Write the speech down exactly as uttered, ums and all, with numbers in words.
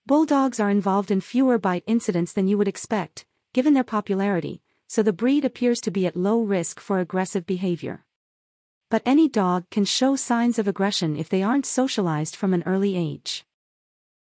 Bulldogs are involved in fewer bite incidents than you would expect, given their popularity, so the breed appears to be at low risk for aggressive behavior. But any dog can show signs of aggression if they aren't socialized from an early age.